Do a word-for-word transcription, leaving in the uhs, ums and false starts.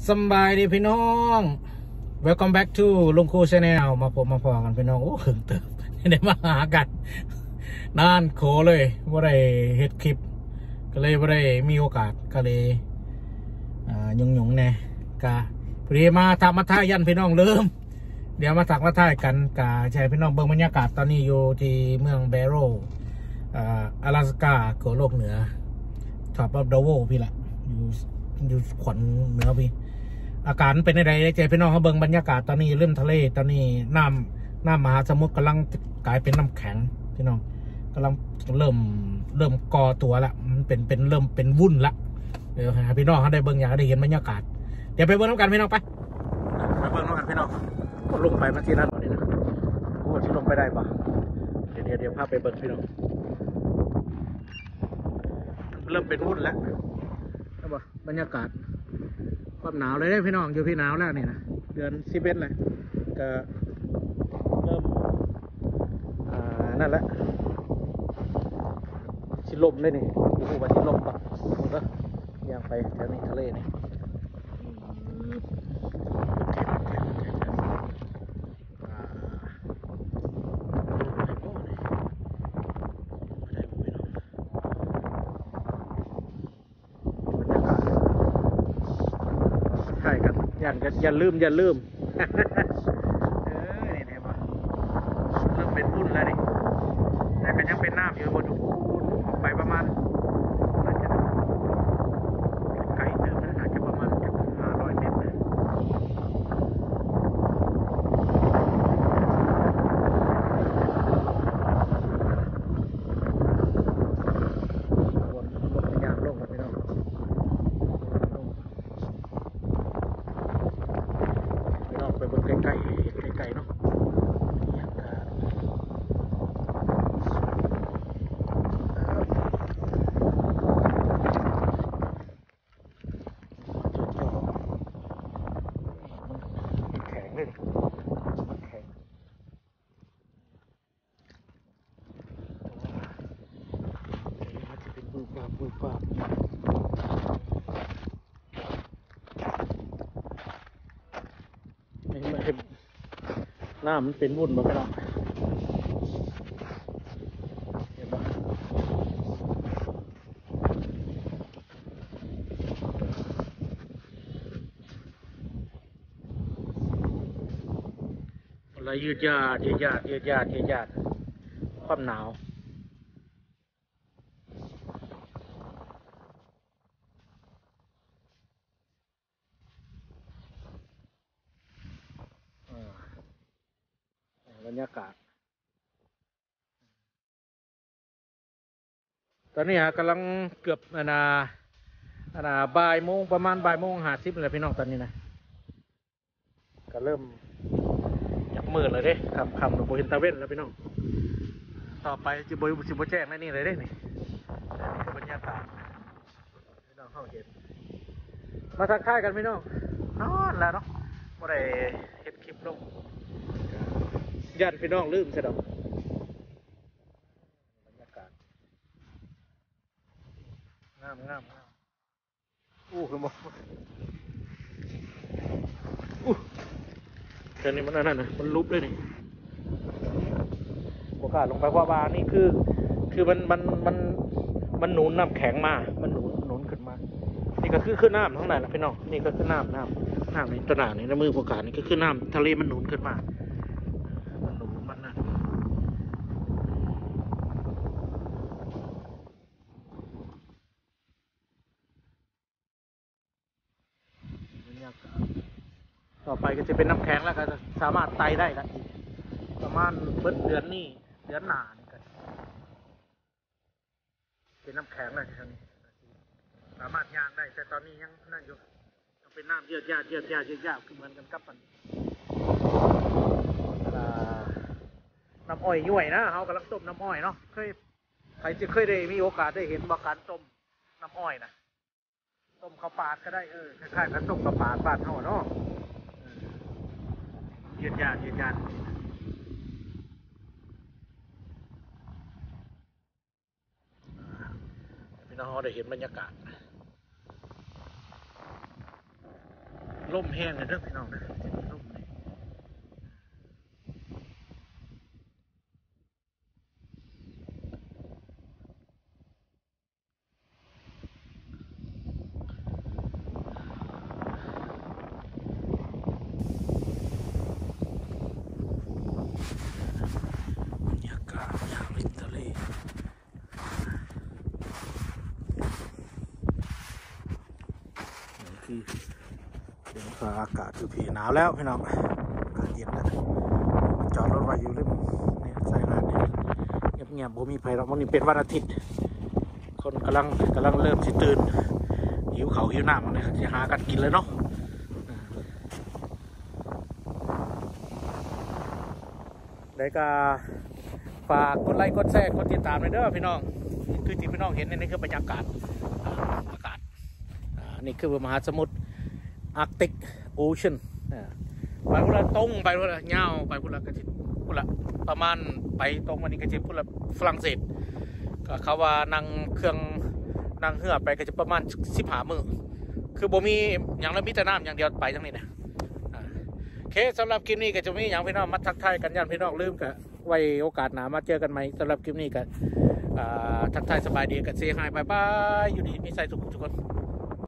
สบายดีพี่น้อง Welcome back to ลุงคูชาแนลมาพบมาพอกันพี่น้องโอ้หึงเติบได้มาหากันนานโขเลยว่าได้เฮ็ดคลิปก็เลยว่าได้มีโอกาสก็เลยอ่าหยงหยงแน่กะพอดีมาทักมาท่ายันพี่น้องเริ่มเดี๋ยวมาทักมาท่ากันกะใช่พี่น้องเบิ่งบรรยากาศตอนนี้อยู่ที่เมืองแบโรอ่า阿拉斯กาโขโลกเหนือท็อปออฟดาวโวพี่ละอยู่อยู่ขวัญเหนือพี่อากาศเป็นอะไรใจพี่น้องเขาเบิ่งบรรยากาศตอนนี้เริ่มทะเลตอนนี้น้ำน้ำมหาสมุทรกำลังกลายเป็นน้ำแข็งพี่น้องกำลังเริ่มเริ่มก่อตัวละมันเป็นเป็นเริ่มเป็นวุ่นละเดี๋ยวหาพี่น้องเขาได้เบิ่งอยากได้เห็นบรรยากาศเดี๋ยวไปเบิ่งน้ำกันพี่น้องไปไปเบิ่งน้ำกันพี่น้องลงไปมาที่นั่นหน่อยนะโอ้ที่ลงไปได้ปะเดี๋ยวเดี๋ยวเดี๋ยวพาไปเบิ่งพี่น้องเริ่มเป็นวุ่นแล้วใช่ปะบรรยากาศความหนาวเลยได้พี่น้องอยู่พี่หนาวแล้วนี่นะเดือนสิบเอ็ดเลยก็เริ่มอ่านั่นแหละชิลมเลยนี่โอ้โหว่าชิลมปะมันก็ย่างไปแถวนี้ทะเลนี่อย่าอย่าลืมอย่าลืมเออนี่เนี่ยบอเริ่มเป็นพุ่นแล้วนี่แต่ก็ยังเป็นน้ำอยู่บนอยู่ออกไปประมาณน่าจะไกลเติมนะน่าจะประมาณจะห้าร้อยเมตรนะวนลงไปย่างลงกันไปเนาะไปบนไกลๆไกลๆเนาะมันแข็งเลยมันแข็งมันจะเป็นบูบาบูบาน้ำมันเป็นวุ่นมาไปแล้วเห็นปะอะไรยืดยาดยืดยาดยืดยาดยืดยาดความหนาวบรรยากาศตอนนี้ฮะกำลังเกือบนานาบ่ายโมงประมาณบ่ายโมงห้าสิบเลยพี่น้องตอนนี้นะก็เริ่มอยากมืดเลยเด้คำคำหนูโบเห็นตาเว้นแล้วพี่น้องต่อไปจิโบจิโบแจ้งนั่นนี่เลยเด้นี่นี่คือบรรยากาศพี่น้องเข้าเห็นมาทักทายกันพี่น้องนอนแล้วเนาะเมื่อไรเห็นคลิปลงยันพี่น้องลืมใช่ไหมบรรยากาศงามงามงามอู้คือบอกอู้แค่นี้มันนั่นนะมันลุบเลยนี่โอกาสลงไปว่าบานี่คือคือมันมันมันมันหนุนน้ำแข็งมามันหนุนหนุนขึ้นมานี่ก็คือขึ้นน้ำทั้งนั้นนะพี่น้องนี่ก็ขึ้นน้ำน้ำน้ำในตัวหนาในมือโอกาสนี่ก็ขึ้นน้ำทะเลมันหนุนขึ้นมาต่อไปก็จะเป็นน้ำแข็งแล้วก็สามารถไต่ได้ละอีกประมาณเบิดเดือนนี่เดือนหนานี่กันเป็นน้ำแข็งแล้วทีนี้สามารถย่างได้แต่ตอนนี้ยังนั่นอยู่ยังเป็นน้ำเยือกยาเยือกยาเยือกยาคือเหมือนกันกับมันน้ำอ้อยย่วยนะเขากำลังต้มน้ำอ้อยเนาะเคยใครจะเคยได้มีโอกาสได้เห็นบาการต้มน้ำอ้อยนะต้มข้าวปาดก็ได้เออคล้ายๆกับต้มข้าวปาดบ้านเขาเนาะยืนยันยืนยันพี่น้องได้เห็นบรรยากาศล่มแห้งเลยเด้อพี่น้องนะล่มเลยบรรยากาศยามริมทะเลนี่คือเป็นฟ้าอากาศคือผีหนาวแล้วพี่น้องอากาศเย็นแล้วจอดรถไว้อยู่ริมนี่สายหาดนี่เงียบๆบ่มีภัยหรอกวันนี้เป็นวันอาทิตย์คนกำลังกำลังเริ่มสิตื่นหิวเขาหิวน้ำเลยจะหากันกินเลยเนาะได้ก็ฝากกดไลค์กดแชร์กดติดตามเลยเด้อพี่น้องนี่คือที่พี่น้องเห็นนี่คือบรรยากาศอากาศนี่คือมหาสมุทรอาร์กติกโอเชียนไปพุ่นละตรงไปพุ่นละเงาไปพุ่นละกระจิบพุ่นละประมาณไปตรงวันนี้กระจิบพุ่นละฝรั่งเศสก็เขาว่านั่งเครื่องนั่งเหือไปก็จะประมาณสิบห้ามือคือบ่มีอย่างละมิตรน้ำอย่างเดียวไปทั้งนี้นะโอเคสำหรับคลิปนี้ก็จะมีอย่างพี่น้องมาทักทายกันยันพี่น้องลืมกันไว้โอกาสหน้ามาเจอกันใหม่สำหรับคลิปนี้ก็ทักทายสบายดีกันเซฮายบายบายอยู่ดีมีใจสุขทุกคน